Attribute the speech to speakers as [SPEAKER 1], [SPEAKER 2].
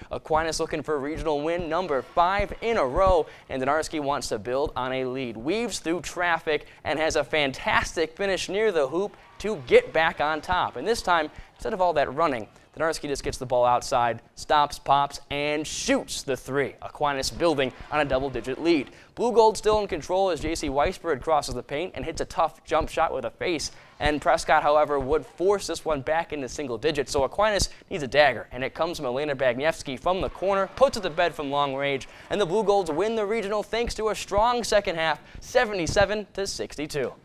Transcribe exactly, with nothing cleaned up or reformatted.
[SPEAKER 1] Aquinas looking for a regional win number five in a row, and Donarski wants to build on a lead. Weaves through traffic and has a fantastic finish near the hoop to get back on top. And this time, instead of all that running, Donarski just gets the ball outside, stops, pops, and shoots the three. Aquinas building on a double-digit lead. Blue Gold still in control as J C Weisberg crosses the paint and hits a tough jump shot with a face. And Prescott, however, would force this one back into single digits. So Aquinas needs a dagger, and it comes from Elena Bagniewski from the corner, puts it to bed from long range, and the Blue Golds win the regional thanks to a strong second half, seventy-seven to sixty-two.